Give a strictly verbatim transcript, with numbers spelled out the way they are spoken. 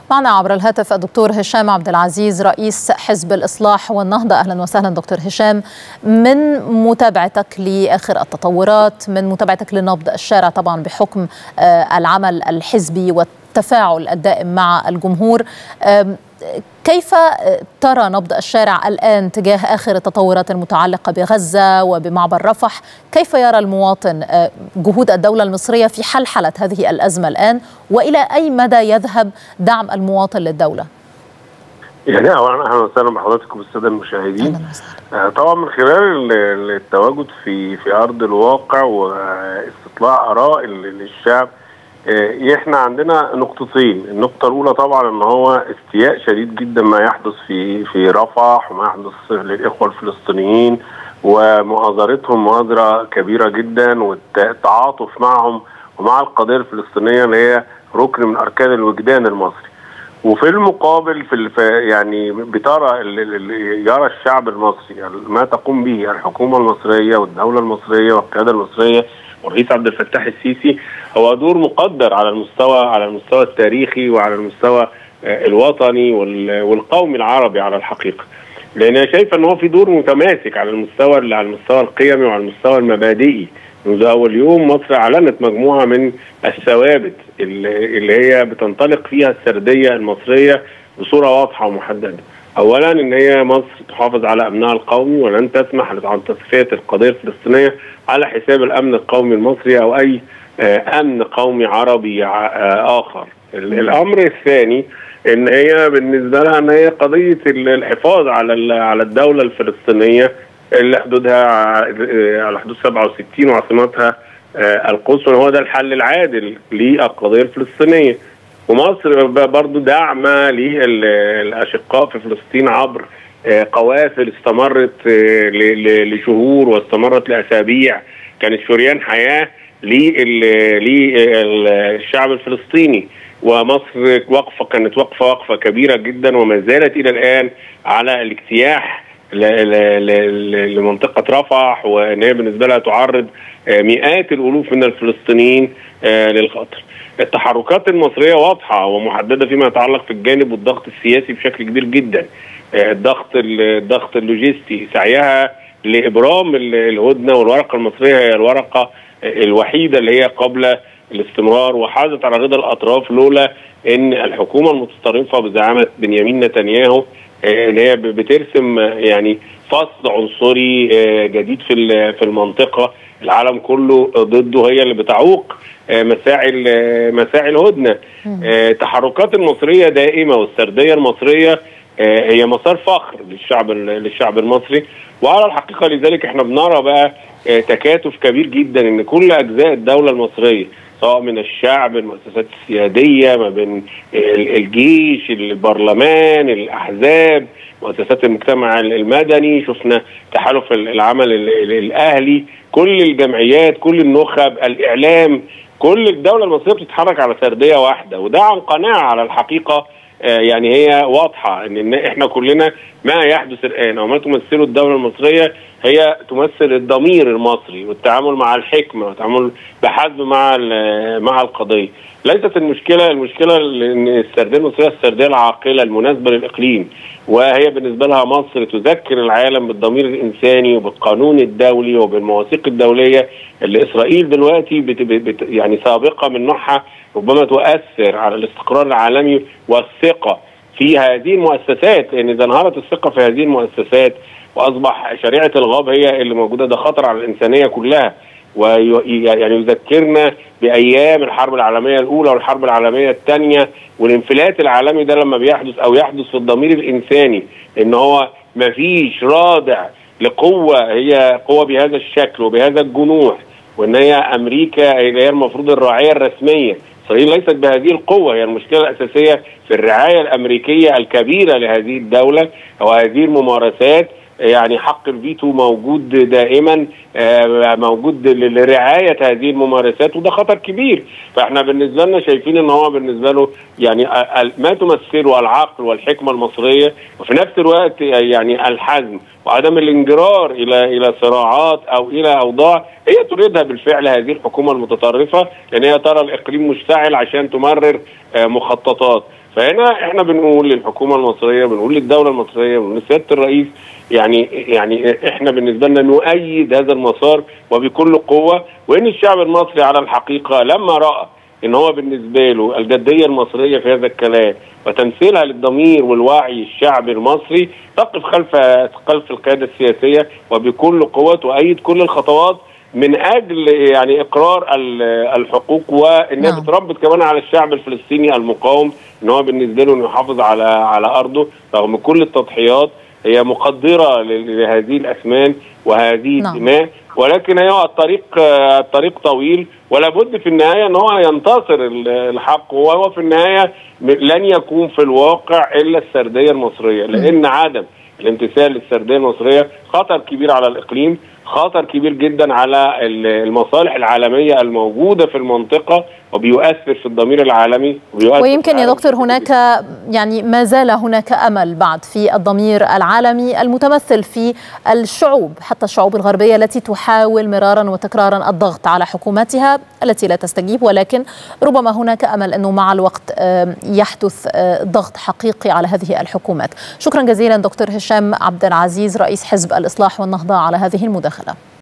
معنا عبر الهاتف الدكتور هشام عبد العزيز رئيس حزب الإصلاح والنهضة. أهلا وسهلا دكتور هشام. من متابعتك لآخر التطورات، من متابعتك لنبض الشارع طبعا بحكم العمل الحزبي والتفاعل الدائم مع الجمهور، كيف ترى نبض الشارع الآن تجاه آخر التطورات المتعلقة بغزة وبمعبر رفح؟ كيف يرى المواطن جهود الدولة المصرية في حلحلة هذه الأزمة الآن، وإلى أي مدى يذهب دعم المواطن للدولة؟ يعني أولا أهلا وسهلا بحضراتكم والسادة المشاهدين. طبعا من خلال التواجد في في أرض الواقع واستطلاع آراء الشعب، احنا عندنا نقطتين. النقطة الأولى طبعا ان هو استياء شديد جدا ما يحدث في في رفح وما يحدث للإخوة الفلسطينيين، ومؤازرتهم مؤازرة كبيرة جدا، والتعاطف معهم ومع القضية الفلسطينية اللي هي ركن من أركان الوجدان المصري. وفي المقابل في يعني بترى يرى الشعب المصري ما تقوم به الحكومة المصرية والدولة المصرية والقيادة المصرية والرئيس عبد الفتاح السيسي هو دور مقدر على المستوى على المستوى التاريخي وعلى المستوى الوطني والقومي العربي على الحقيقه. لان انا شايف ان هو في دور متماسك على المستوى على المستوى القيمي وعلى المستوى المبادئي. منذ اول يوم مصر اعلنت مجموعه من الثوابت اللي هي بتنطلق فيها السرديه المصريه بصوره واضحه ومحدده. اولا ان هي مصر تحافظ على امنها القومي ولن تسمح عن تصفيه القضيه الفلسطينيه على حساب الامن القومي المصري او اي امن قومي عربي اخر. الامر الثاني ان هي بالنسبه لها ان هي قضيه الحفاظ على على الدوله الفلسطينيه اللي حدودها على حدود سبعة وستين وعاصمتها القدس، وهو ده الحل العادل للقضيه الفلسطينيه. ومصر برضو داعمه للاشقاء في فلسطين عبر قوافل استمرت لشهور واستمرت لاسابيع، كانت شريان حياه للشعب الفلسطيني. ومصر وقفه كانت وقفه وقفه كبيره جدا وما زالت الى الان على الاجتياح لمنطقه رفح، وان هي بالنسبه لها تعرض مئات الالوف من الفلسطينيين للخطر. التحركات المصريه واضحه ومحدده فيما يتعلق في الجانب والضغط السياسي بشكل كبير جدا. الضغط الضغط اللوجستي، سعيها لابرام الهدنه، والورقه المصريه هي الورقه الوحيده اللي هي قبل الاستمرار وحازت على رضا الاطراف، لولا ان الحكومه المتطرفه بزعامه بنيامين نتنياهو اللي هي بترسم يعني فصل عنصري جديد في في المنطقه، العالم كله ضده، هي اللي بتعوق مساعي مساعي الهدنه. التحركات المصريه دائمه والسرديه المصريه هي مسار فخر للشعب للشعب المصري. وعلى الحقيقه لذلك احنا بنرى بقى تكاتف كبير جدا ان كل اجزاء الدوله المصريه، سواء من الشعب، المؤسسات السياديه، ما بين الجيش، البرلمان، الاحزاب، مؤسسات المجتمع المدني، شفنا تحالف العمل الاهلي، كل الجمعيات، كل النخب، الاعلام، كل الدوله المصريه بتتحرك على سرديه واحده. وده عن قناعه على الحقيقه، يعني هي واضحه ان احنا كلنا ما يحدث الان او ما تمثله الدوله المصريه هي تمثل الضمير المصري والتعامل مع الحكمه والتعامل بحزم مع مع القضيه. ليست المشكله المشكله ان السرديه المصريه السرديه العاقله المناسبه للاقليم، وهي بالنسبه لها مصر تذكر العالم بالضمير الانساني وبالقانون الدولي وبالمواثيق الدوليه اللي اسرائيل دلوقتي بت بت يعني سابقه من نوعها، ربما تؤثر على الاستقرار العالمي والثقه في هذه المؤسسات. لان اذا انهارت الثقه في هذه المؤسسات واصبح شريعه الغاب هي اللي موجوده، ده خطر على الانسانيه كلها. ويعني يذكرنا بايام الحرب العالميه الاولى والحرب العالميه الثانيه والانفلات العالمي ده لما بيحدث او يحدث في الضمير الانساني، ان هو ما فيش رادع لقوه هي قوه بهذا الشكل وبهذا الجنوح، وان هي امريكا اللي هي المفروض الراعيه الرسميه. اسرائيل ليست بهذه القوه، هي المشكله الاساسيه في الرعايه الامريكيه الكبيره لهذه الدوله وهذه الممارسات. يعني حق الفيتو موجود دائما، موجود لرعايه هذه الممارسات، وده خطر كبير. فاحنا بالنسبه لنا شايفين ان هو بالنسبه له يعني ما تمثله العقل والحكمه المصريه، وفي نفس الوقت يعني الحزم وعدم الانجرار الى الى صراعات او الى اوضاع هي تريدها بالفعل هذه الحكومه المتطرفه، لان هي ترى الاقليم مشتعل عشان تمرر مخططات. فهنا احنا بنقول للحكومه المصريه، بنقول للدوله المصريه، بنقول لسياده الرئيس، يعني يعني احنا بالنسبه لنا نؤيد هذا المسار وبكل قوه، وان الشعب المصري على الحقيقه لما راى ان هو بالنسبه له الجديه المصريه في هذا الكلام وتمثيلها للضمير والوعي الشعبي المصري، تقف خلف خلف القياده السياسيه وبكل قوه، تؤيد كل الخطوات من اجل يعني اقرار الحقوق، وانها نعم. بتربط كمان على الشعب الفلسطيني المقاوم ان هو بالنسبه له انه يحافظ على على ارضه رغم كل التضحيات. هي مقدره لهذه الاثمان وهذه نعم. الدماء، ولكن هي الطريق الطريق طويل، ولا بد في النهايه ان هو ينتصر الحق، وهو في النهايه لن يكون في الواقع الا السرديه المصريه، لان عدم الامتثال للسرديه المصريه خطر كبير على الاقليم، خطر كبير جدا على المصالح العالمية الموجودة في المنطقة، وبيؤثر في الضمير العالمي. ويمكن يا دكتور هناك يعني ما زال هناك أمل بعد في الضمير العالمي المتمثل في الشعوب، حتى الشعوب الغربية التي تحاول مرارا وتكرارا الضغط على حكوماتها التي لا تستجيب، ولكن ربما هناك أمل أنه مع الوقت يحدث ضغط حقيقي على هذه الحكومات. شكرا جزيلا دكتور هشام عبد العزيز رئيس حزب الإصلاح والنهضة على هذه المداخلة.